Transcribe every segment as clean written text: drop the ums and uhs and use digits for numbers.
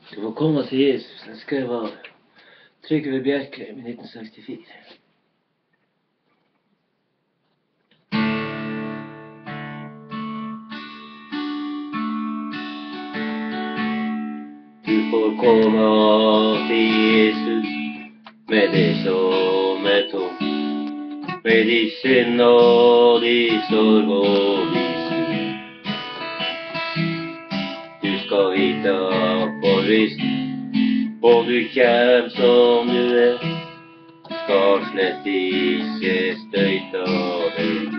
Du får komme til Jesus. Den skrev av Trygve Bjerkreim i 1964. Du får komme til Jesus med det som tungt, med de synd og de sorg og de synd. Du skal vite for visst, og du kjem som du skal slett ikke støyta deg.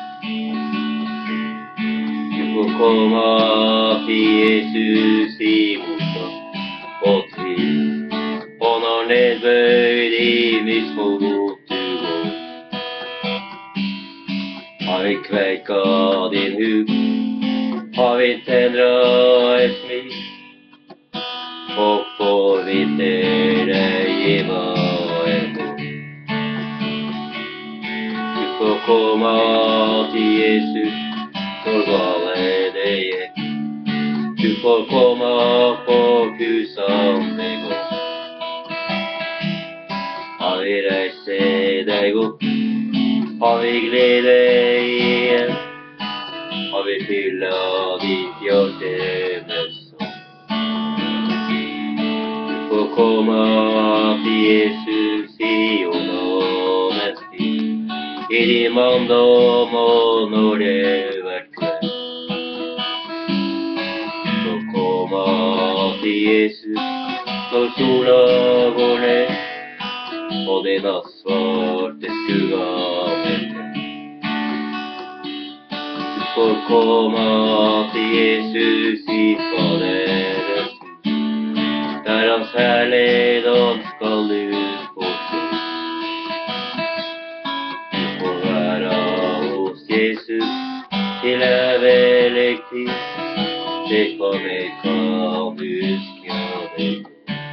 Du får komme til Jesus i motstand og tvil, og når nedbøyd i mismot du går. Har vi kveika din hud, har vi tendra et smil, og får vi til deg giva en ord. Du får komme til Jesus, for gale det gikk. Du får komme på kusan deg går. Har vi reist deg opp, har vi glede igjen, har vi fylla ditt hjerte med sånn. Du får komme til Jesus i ungdommens tid, i din manndom og når det vært kveld. Du får komme til Jesus når sola går ned, og det nattsvarte skugga melder. Du får komme til Jesus i Faderens hus, der hans herligdom skal du få se. Du får være hos Jesus til evig tid, det for meg kan huske deg.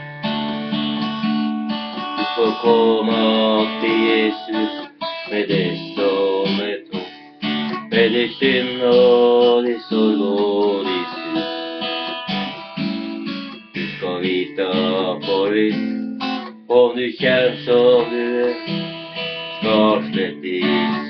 Du får komme til Jesus med det som tungt, med de synd og de sorg og de synd. Du skal vite for visst, om du kjem som du skal slett ikke